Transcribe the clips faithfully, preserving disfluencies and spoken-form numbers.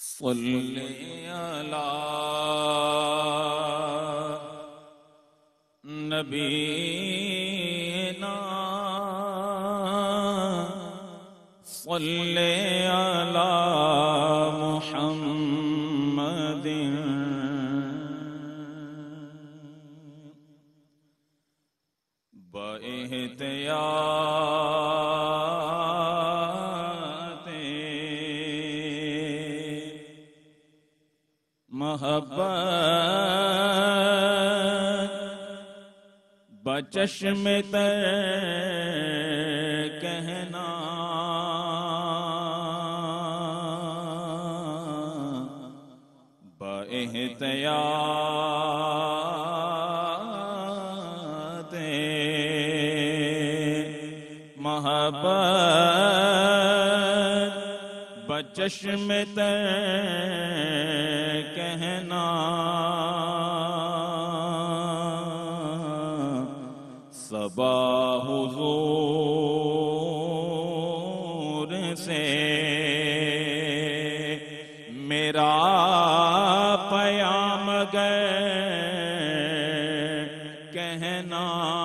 صلی علی نبینا صلی علی محمد باحتیاط محبت بچشم تر کہنا باحتیاط محبت بچشم تر کہنا صبا حضور سے میرا پیام گر کہنا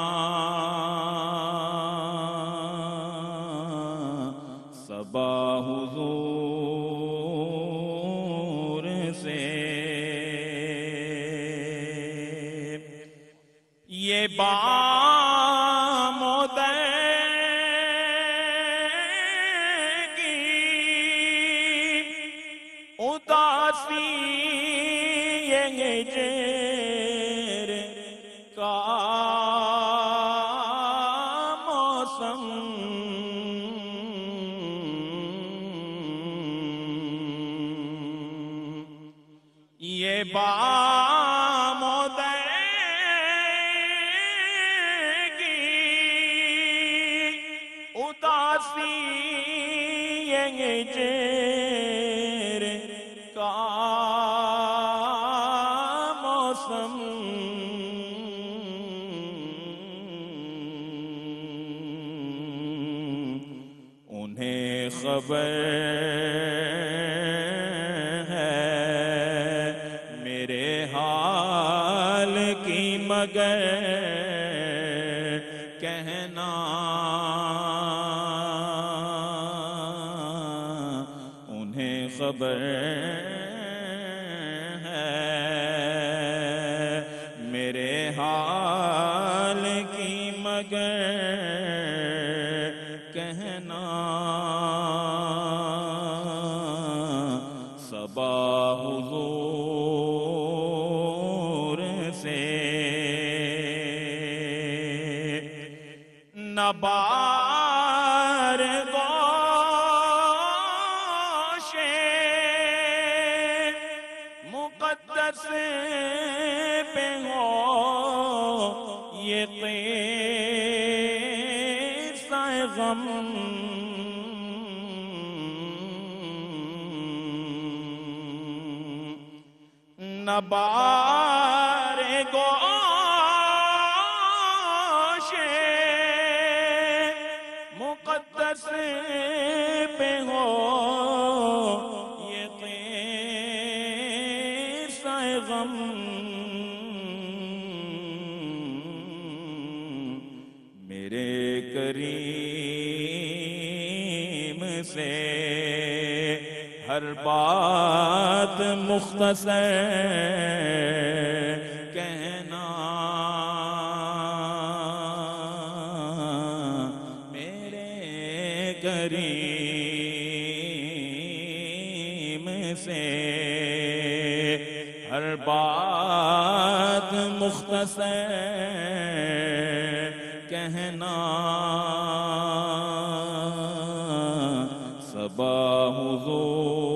صبا حضور سے یہ بام کی اداسی یہ جیر کا موسم یہ بام اداسی یہ جیر کا موسم انہیں خبر ہے میرے حال کی مگر کہنا خبر ہے میرے حال کی مگر کہنا صبا حضور سے نبار مقدس پہ ہو یہ قصہ غم نبار گوش مقدس پہ ہو غم میرے کریم سے ہر بات مختصر کہنا میرے کریم سے ہر بات مختصر کہنا صبا حضور